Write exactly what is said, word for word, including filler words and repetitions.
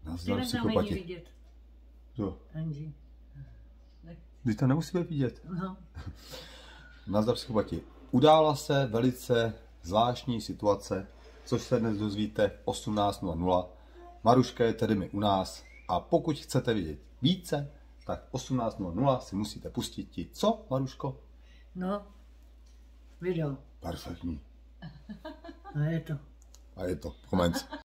Nazdar psychopati. vidět. Jo. Anži. Když to nemusíme vidět. No. Nazdar psychopati. Udála se velice zvláštní situace, což se dnes dozvíte v osmnáct nula nula. Maruška je tedy mi u nás a pokud chcete vidět více, tak v osmnáct nula nula si musíte pustit ti. Co, Maruško? No, video. Perfektní. A je to. A je to. Komenc.